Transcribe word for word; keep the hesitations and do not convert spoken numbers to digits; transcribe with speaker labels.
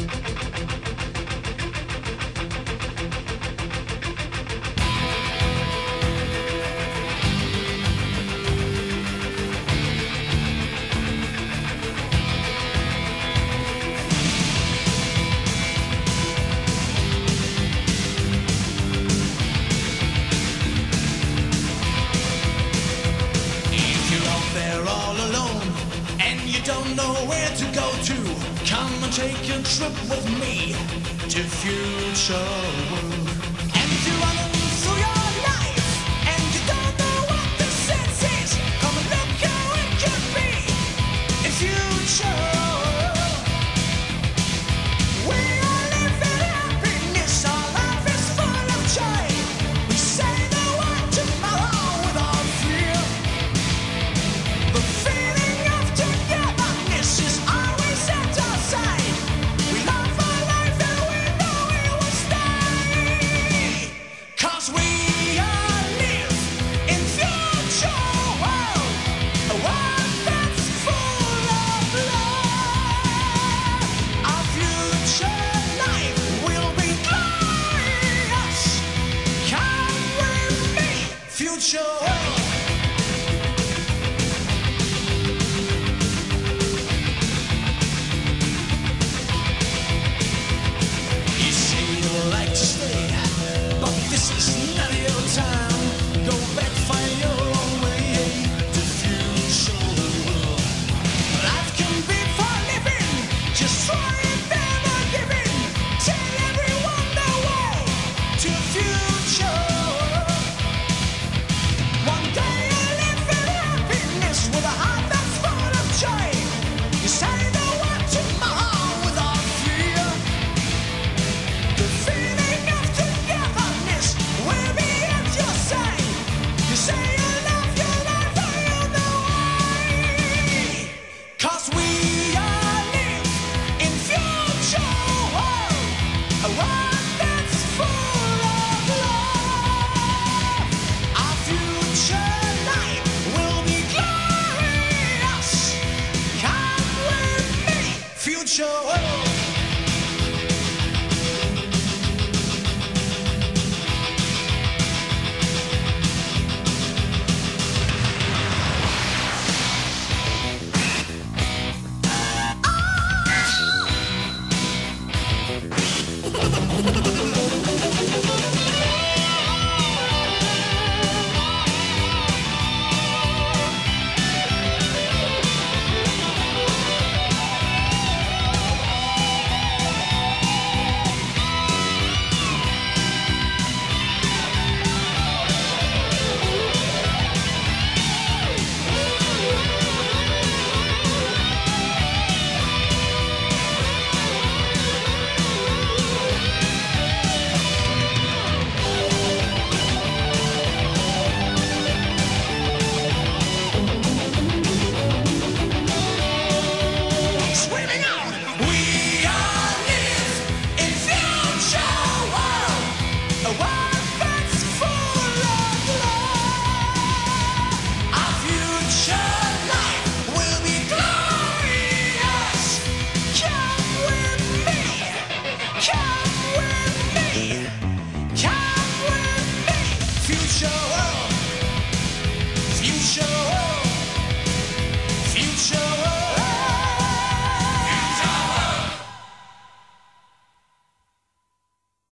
Speaker 1: Don't know where to go to. Come and take a trip with me to future world. And if you're running through your life and you don't know what the sense is, come and look how it could be in future world. We are living happiness, our life is full of joy. We say the word tomorrow without fear. The feeling of togetherness is always at our side. We love our life and we know we will stay. 'Cause we all live in future world, a world that's full of love. Our future life will be glorious. Come with me, future world. You say you like to stay, but this is not your time. Go back, find your own way to future world. Life can be for living, just try it, never giving. Tell everyone the way to future world. One day you'll live in happiness with a heart that's full of joy. You say the word tomorrow without fear. The feeling of togetherness will be at your side. You say you love your life and you know why. 'Cause we all live in future world, a world that's full of love. Our future life will be glorious. Come with me, future world.